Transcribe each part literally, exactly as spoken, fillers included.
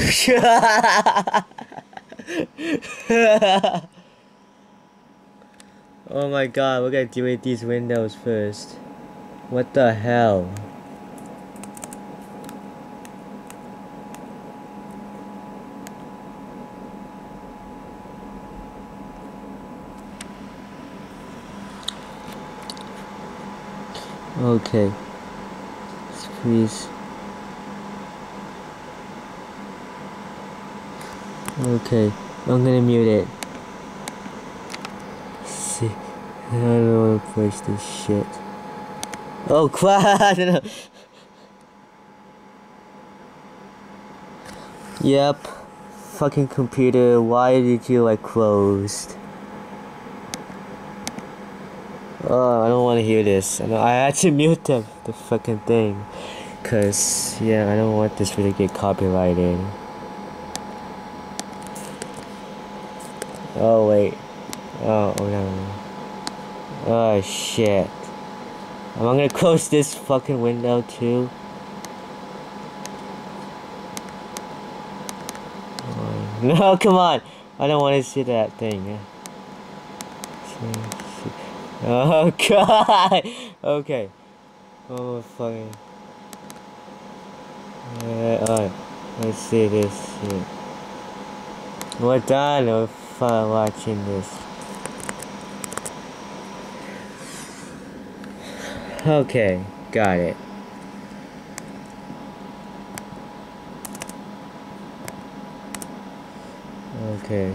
Oh my god, we're gonna delete these windows first. What the hell? Okay. Please. Okay, I'm gonna mute it. See, I don't know how to push this shit. Oh crap! Yep. Fucking computer, why did you like closed? Oh, I don't want to hear this. I, know, I had to mute the, the fucking thing. Cause, yeah, I don't want this video to get copyrighted. Oh, wait. Oh, oh no. Oh, shit. Am I gonna close this fucking window, too? Oh, no, come on! I don't want to see that thing. Oh, God! Okay. Oh, fucking... Uh, alright, let's see this shit. We're done with uh, watching this. Okay, got it. Okay.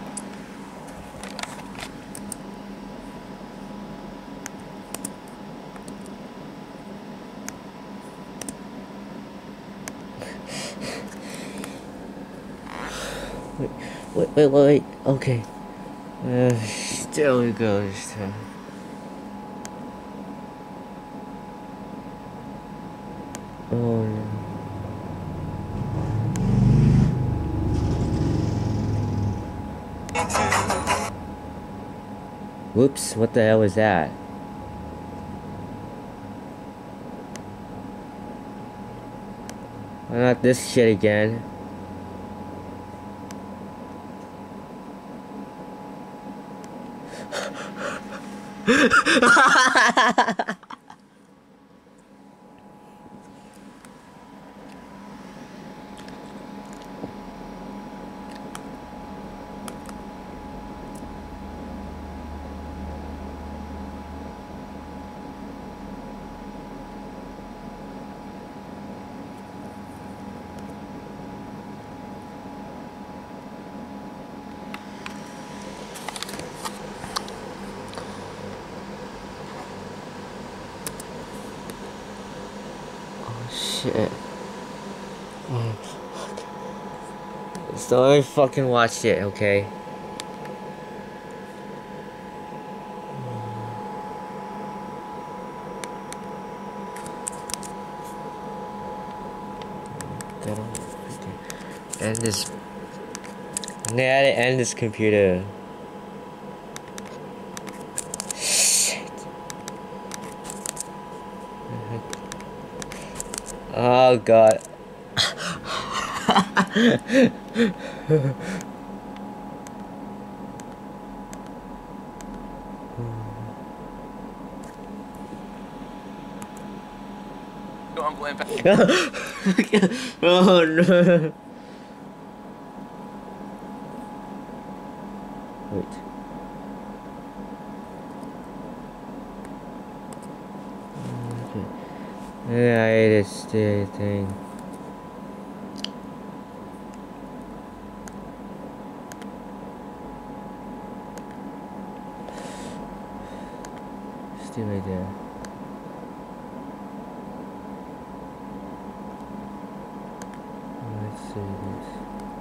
Wait, wait, wait, wait, okay. Uh, there we go this time. Oh no. Whoops, what the hell was that? Why not this shit again? Shit. Oh, fuck. So let me fucking watch it, okay? End this. I gotta end this computer. Shit. Oh god. Oh no. Wait. Okay. Yeah, I ate this thing. Stay right there. Let's see this.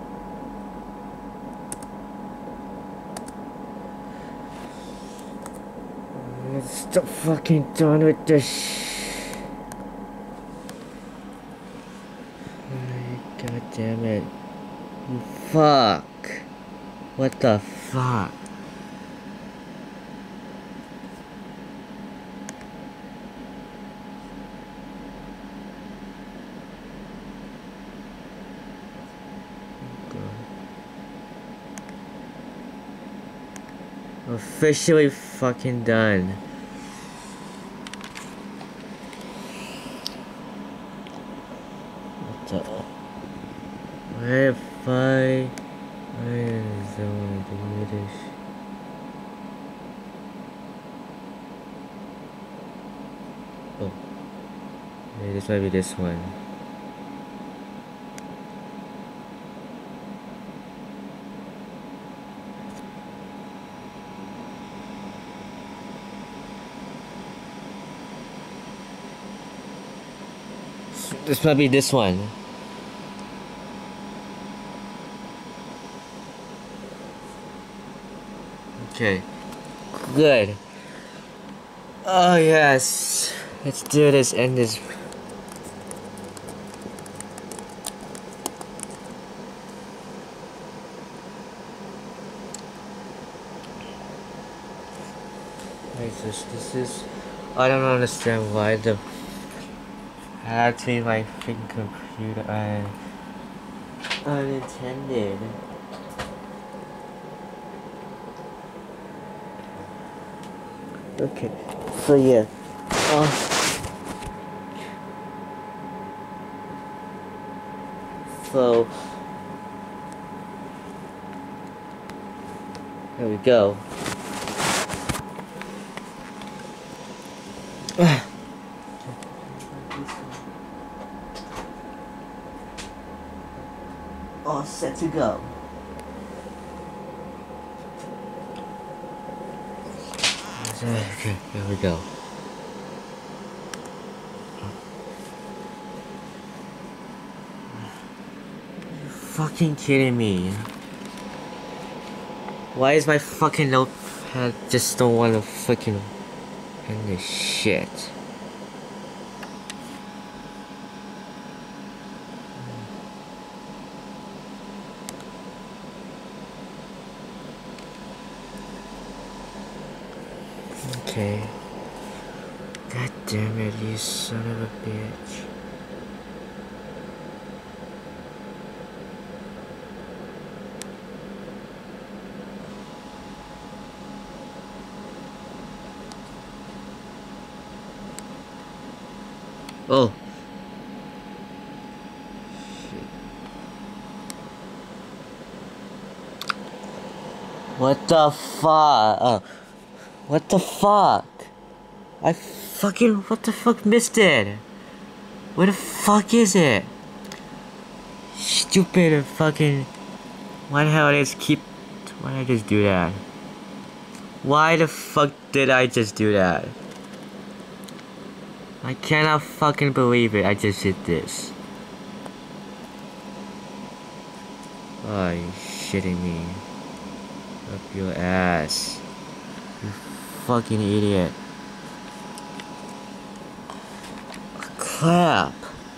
Let's stop fucking done with this. God damn it. Fuck. What the fuck? officially fucking done. What the? Where if I? Where is the one to do this? Oh, maybe this might be this one. This might be this one. Okay. Good. Oh yes. Let's do this, end this. Wait, this, this is... I don't understand why the... I had to be my freaking computer. I... Unintended. Okay, so yeah. Uh, so... There we go. All set to go. Okay, there we go. You're fucking kidding me. Why is my fucking notepad just don't want to fucking end this shit? Okay. God damn it, you son of a bitch. Oh. Shit. What the fuck? Oh. What the fuck? I fucking, what the fuck missed it? Where the fuck is it? Stupid fucking, why the hell did I just keep, why did I just do that? Why the fuck did I just do that? I cannot fucking believe it, I just did this. Oh, you shitting me. Up your ass. You fucking idiot. Crap.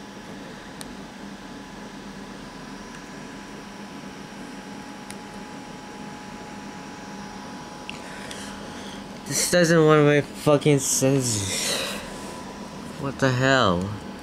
This doesn't want my fucking sense. What the hell?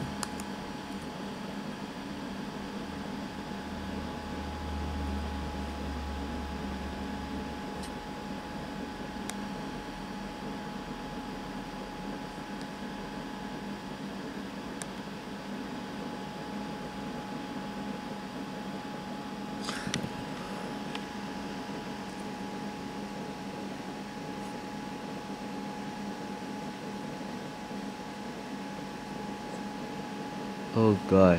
Oh god.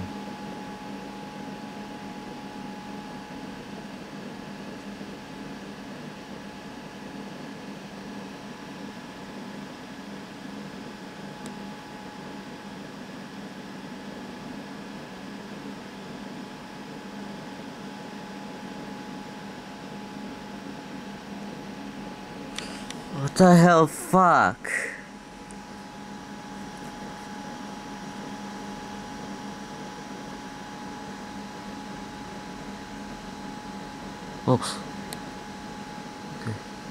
What the hell, fuck? Oh. Okay.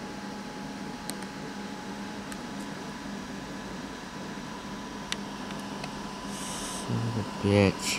Son of a bitch.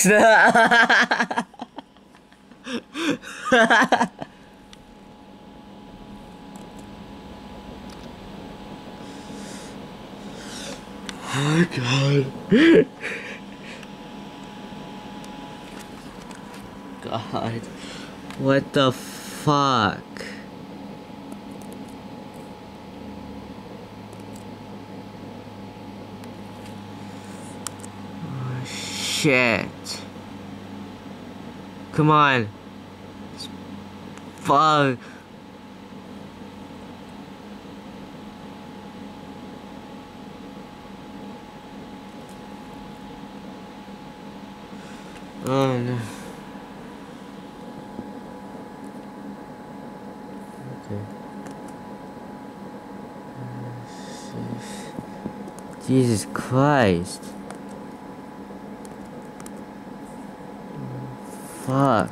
Oh god. God. What the fuck? Oh shit. Come on. Fuck. Oh no. Okay. Jesus Christ. Fuck.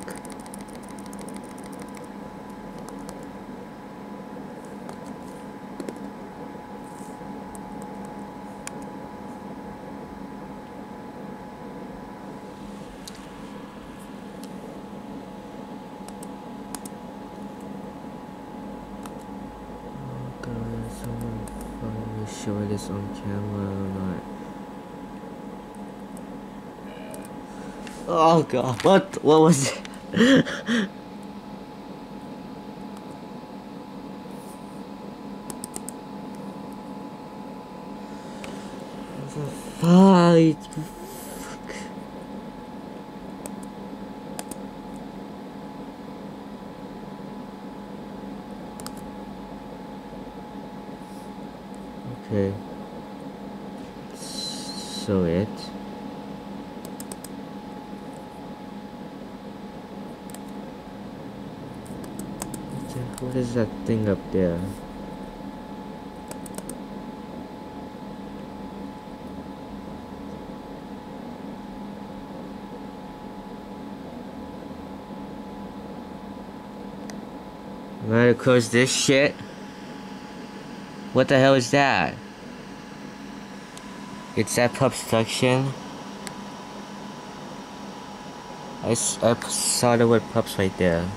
Someone finally show this on camera or not. Oh god, what what was it? What the fuck? Fuck. Okay. So it. What is that thing up there? I'm gonna close this shit. What the hell is that? It's that pup's section. I, s I saw the word pups right there.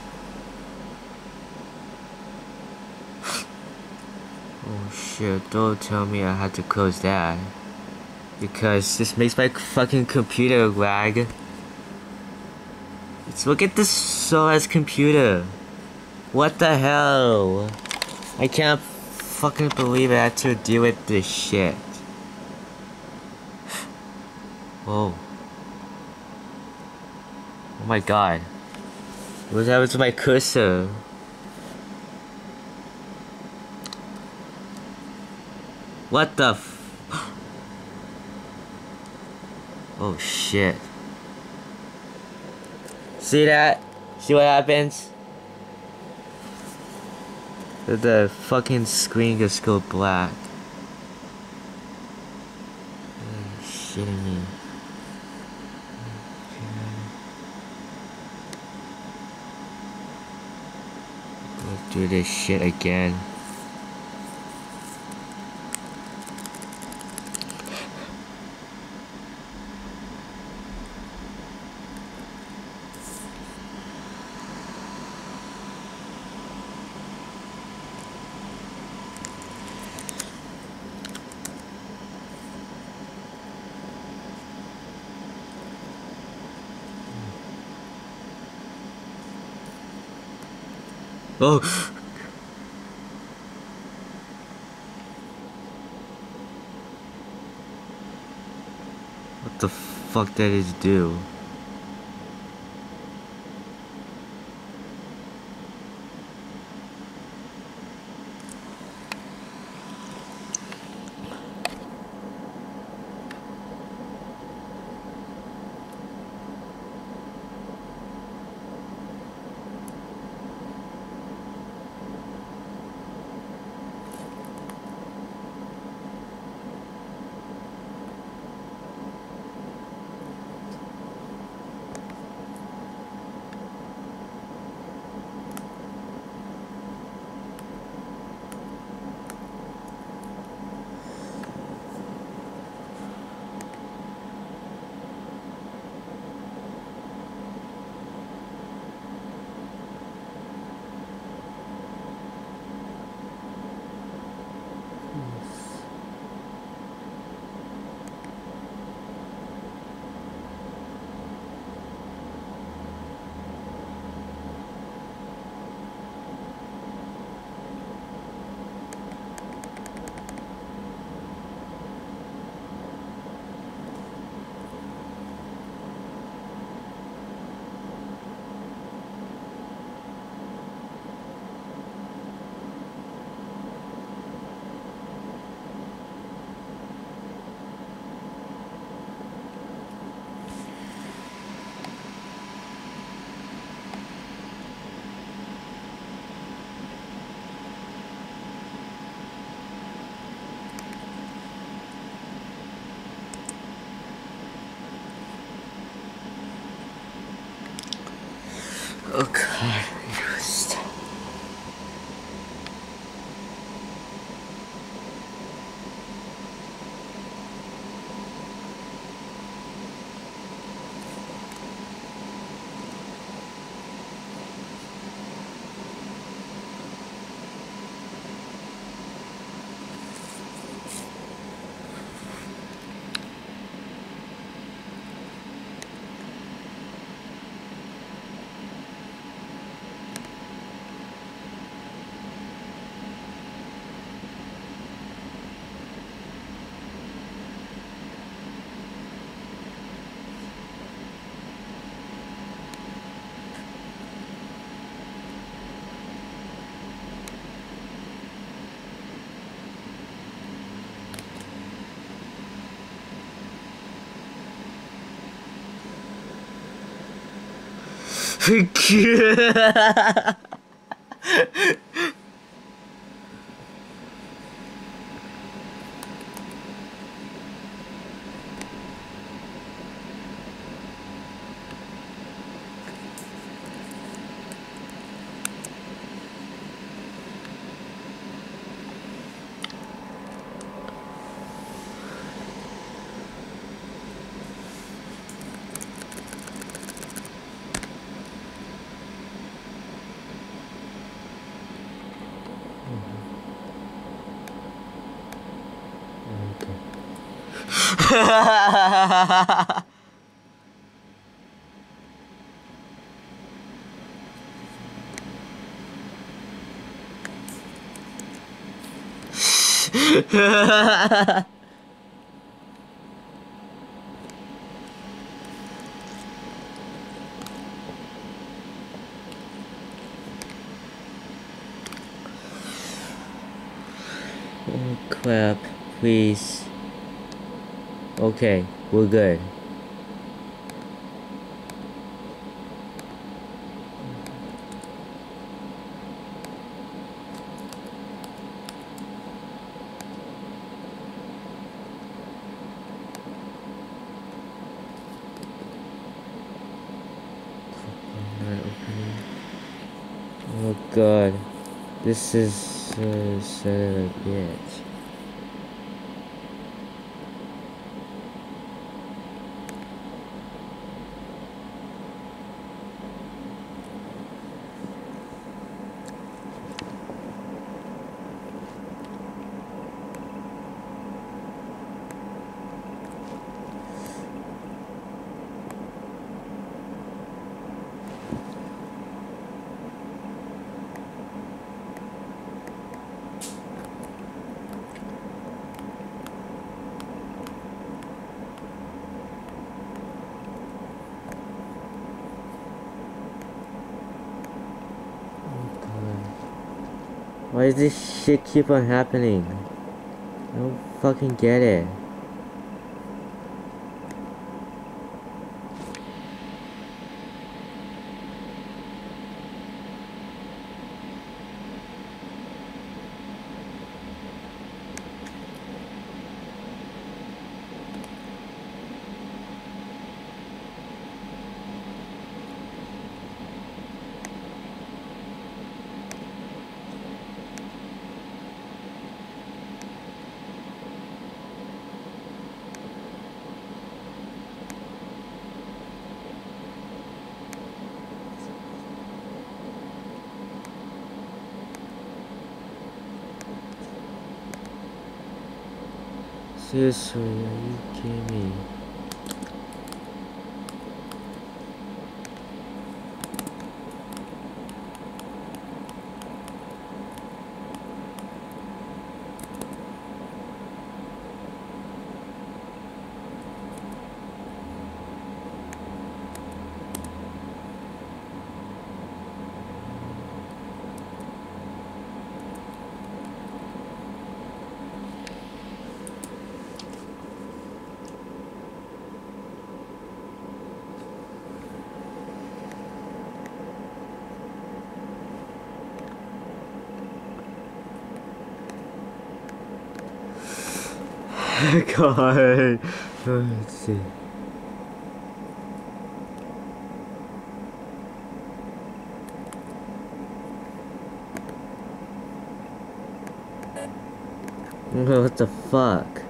Oh shit, don't tell me I had to close that. Because this makes my fucking computer lag. Let's look at this SOAS computer. What the hell? I can't fucking believe I had to deal with this shit. Whoa. Oh my god. What happened to my cursor? What the f- Oh shit. See that? See what happens? The, the fucking screen just go black. Are you shitting me? Go do this shit again. Oh! What the fuck did it do? Oh god. Stop. Oh crap, please. Okay, we're good. Oh god, this is uh, son of a bitch. Why does this shit keep on happening? I don't fucking get it. Seriously, are you kidding me? God. Let's see. What the fuck?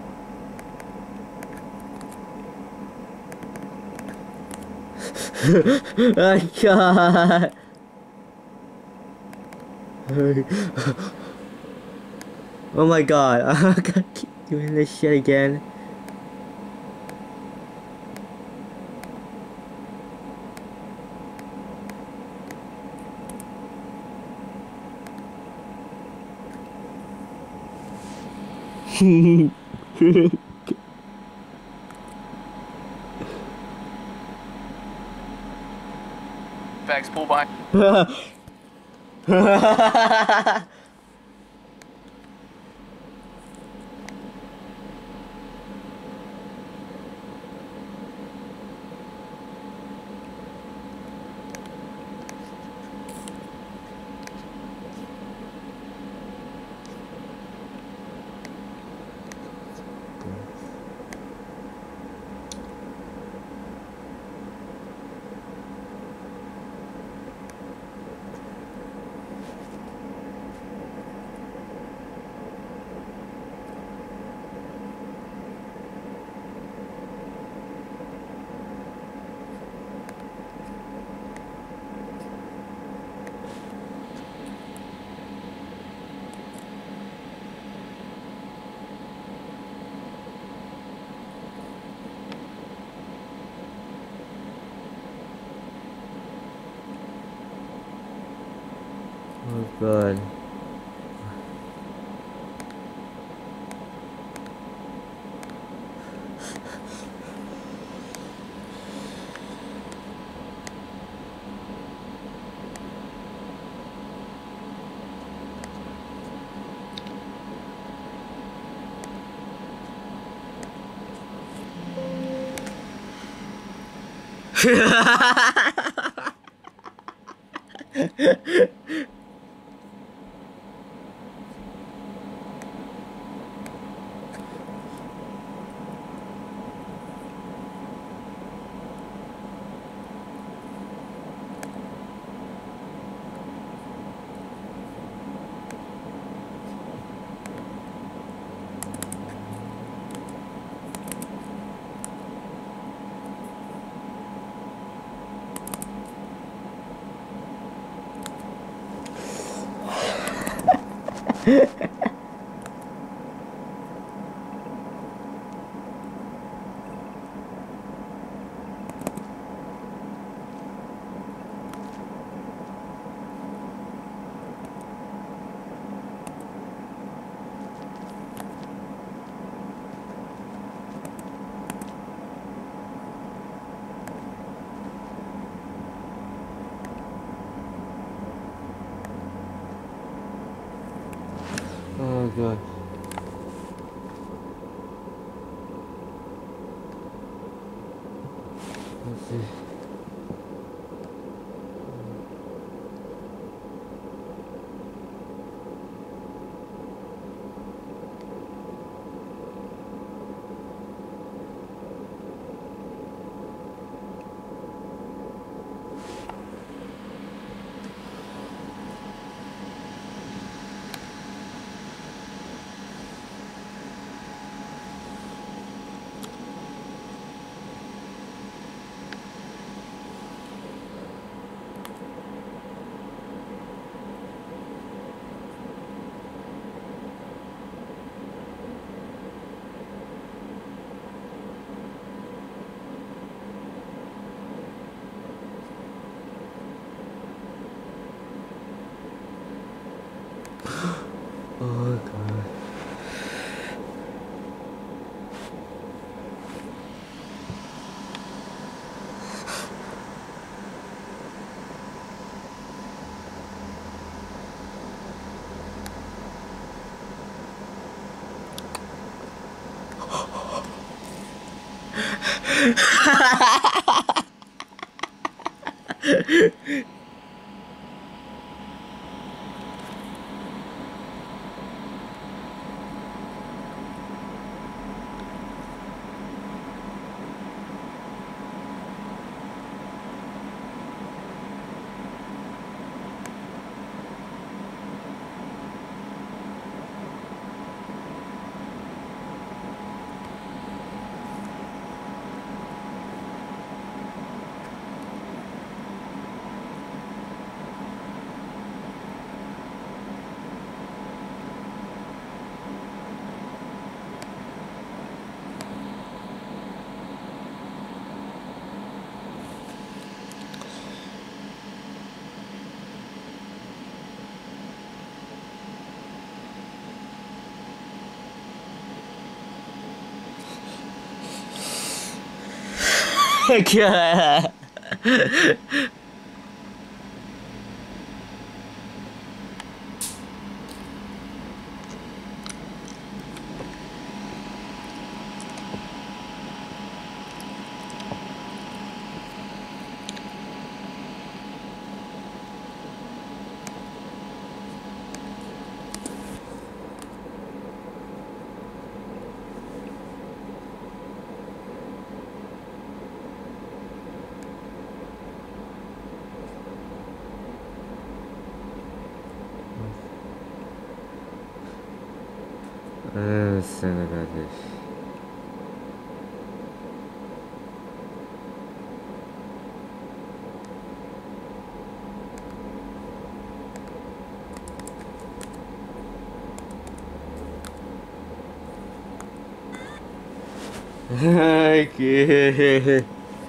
Oh god! Oh my god, I'm gonna keep doing this shit again. Facts, pull by. Oh god. Oh god. Let's see. Oh god. God. Uh, son about this. I can't.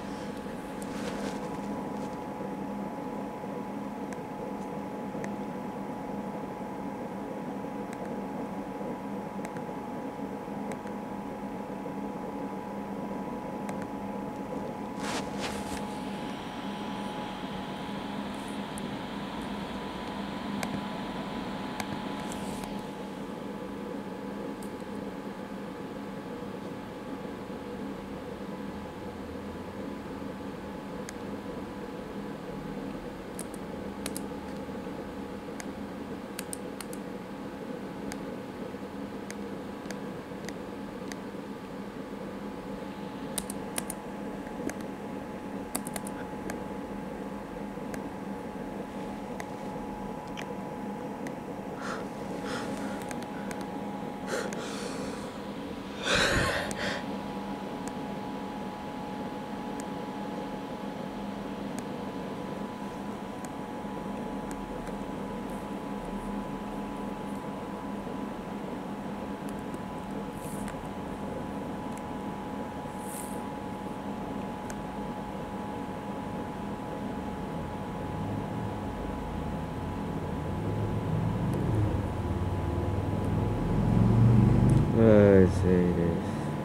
I say this.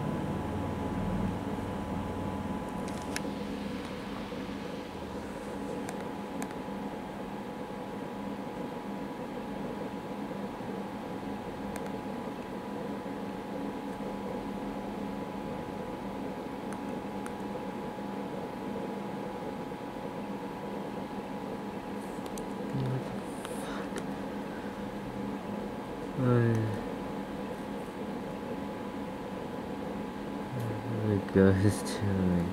What the God is doing?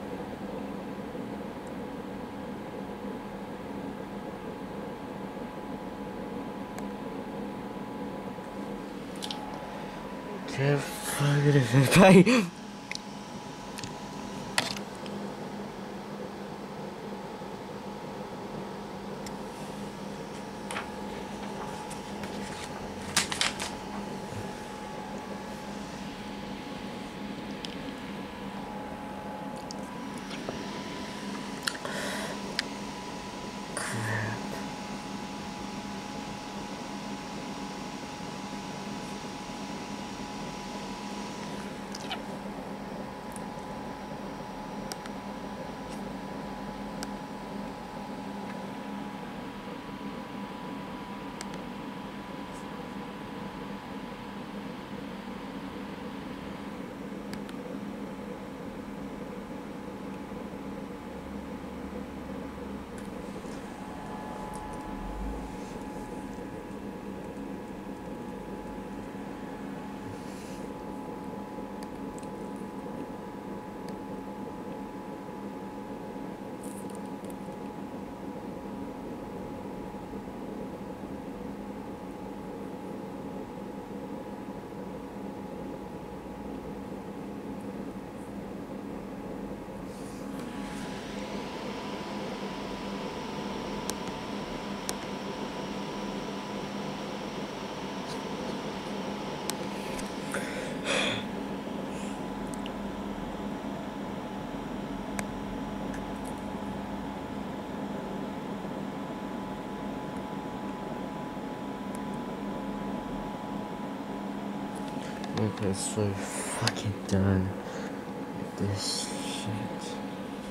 The fuck is this guy? Okay, so fucking done with this shit.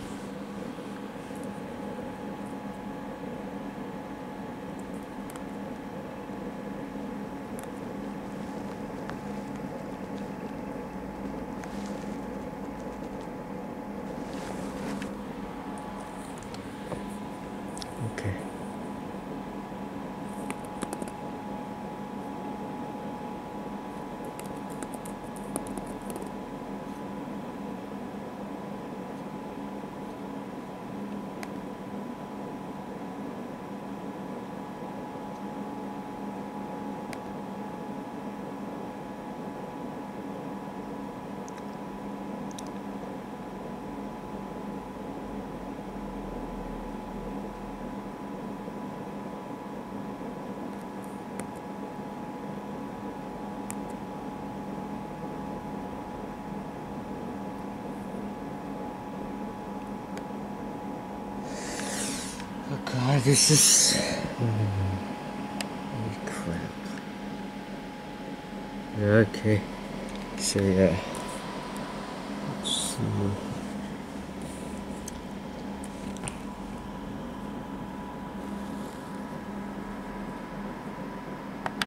God, this is... Holy crap. Okay. So yeah. Let's see.